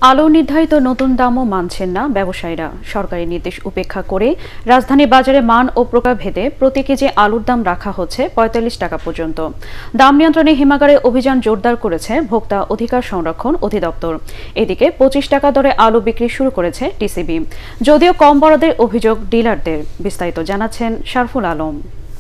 আলু নির্ধারিত নতুন দামও মানছেন না ব্যবসায়ীরা। সরকারি নির্দেশ উপেক্ষা করে রাজধানী বাজারে মান ও প্রকারভেদে প্রতি কেজি আলুর দাম রাখা হচ্ছে ৪৫ টাকা পর্যন্ত। দাম নিয়ন্ত্রণে হিমাগারে অভিযান জোরদার করেছে ভোক্তা অধিকার সংরক্ষণ অধিদপ্তর। এদিকে ২৫ টাকা দরে আলু বিক্রি শুরু করেছে টিসিবি, যদিও কম বরাদ্দের অভিযোগ ডিলারদের। বিস্তারিত জানাচ্ছেন শারফুল আলম।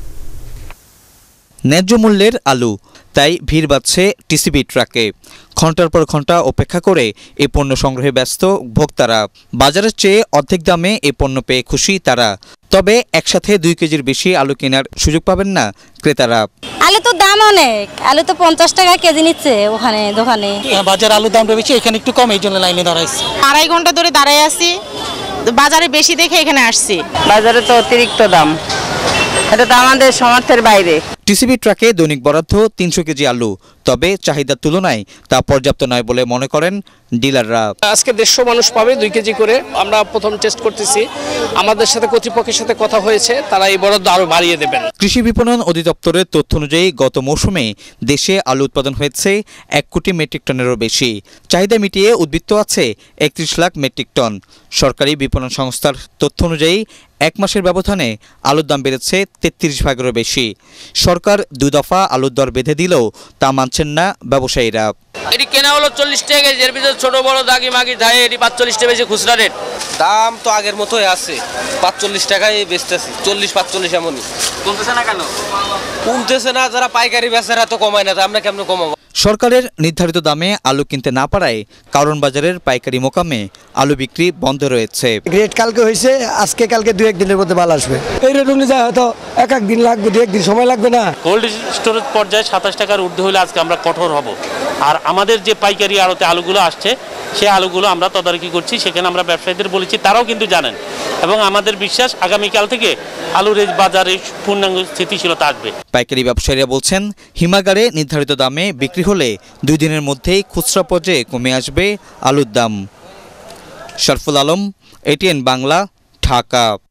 ন্যায্য মূল্যের আলু, তাই ভিড় বাড়ছে টিসিবি ট্রাকে। ঘন্টার পর ঘন্টা অপেক্ষা করে এই পণ্য সংগ্রহে ব্যস্ত ভোক্তারা। বাজারের চেয়ে অর্ধেক দামে এই পণ্য পেয়ে খুশি তারা। তবে একসাথে ২ কেজির বেশি আলু কেনার সুযোগ পাবেন না ক্রেতারা। আলু তো দাম অনেক, আলু তো ৫০ টাকা কেজি নিচ্ছে ওখানে দোকানে। বাজার আলুর দামটা বেশি, এখানে একটু কম, এই জন্য লাইনে দাঁড়াইছি। ২.৫ ঘন্টা ধরে দাঁড়াই আছি, বাজারে বেশি দেখে এখানে আসছি। বাজারে তো অতিরিক্ত দাম, এটা তো আমাদের সামর্থ্যের বাইরে। টিসিবি ট্রাকে দৈনিক বরাদ্দ ৩০০ কেজি আলু, তবে চাহিদার তুলনায় তা পর্যাপ্ত নয় বলে মনে করেন ডিলাররা। আজকে ১৫০ মানুষ পাবে ২ কেজি করে। আমরা প্রথম টেস্ট করতেছি, আমাদের সাথে কর্তৃপক্ষের সাথে কথা হয়েছে, তারা এই বরাদ্দ আরো বাড়িয়ে দেবেন। কৃষি বিপণন অধিদপ্তরের তথ্য অনুযায়ী গত মৌসুমে দেশে আলু উৎপাদন হয়েছে ১ কোটি মেট্রিক টনেরও বেশি। চাহিদা মিটিয়ে উদ্বৃত্ত আছে ৩১ লাখ মেট্রিক টন। সরকারি বিপণন সংস্থার তথ্য অনুযায়ী ১ মাসের ব্যবধানে আলুর দাম বেড়েছে ৩৩ ভাগেরও বেশি। সরকার ২ দফা আলুর দর বেঁধে দিলেও তা মানছেন না ব্যবসায়ীরা। এটি কেনা হলো ৪০ টাকা কেজি, এর ভিতরে ছোট বড় দাগি মাগি ধায়ে এটি ৪৫ টাকা বেশি খুচরা রেট। দাম তো আগের মতোই আছে, ৪৫ টাকায় বেচতেছি, ৪০-৪৫ এমনই। কমতেছে না কেন? কমতেছে না, যারা পাইকারি বেচারা তো কমায় না, আমরা কেমন কমাবো? সরকারের নির্ধারিত দামে আলু কিনতে না পারায় কারণ বাজারের পাইকারি মোকামে আলু বিক্রি বন্ধ রয়েছে। রেট কালকে হয়েছে, আজকে কালকে ২-১ দিনের মধ্যে মাল আসবে। এই রেট অনুযায়ী হয়তো এক দিন লাগবে, ২-১ দিন সময় লাগবে না। কোল্ড স্টোরেজ পর্যায়ে ২৭ টাকার ঊর্ধ্বে হলে আজকে আমরা কঠোর হব। আর আমাদের যে পাইকারি আড়তে আলুগুলো আসছে, সেই আলুগুলো আমরা তদারকি করছি, সেখানে আমরা ব্যবসায়ীদের বলেছি, তারাও কিন্তু জানেন। এবং আমাদের বিশ্বাস আগামীকাল থেকে আলুর এই বাজারে পূর্ণাঙ্গ স্থিতিশীলতা আসবে। পাইকারি ব্যবসায়ীরা বলছেন, হিমাগারে নির্ধারিত দামে বিক্রি হলে ২ দিনের মধ্যেই খুচরা পর্যায়ে কমে আসবে আলুর দাম। শারফুল আলম, এটিএন বাংলা, ঢাকা।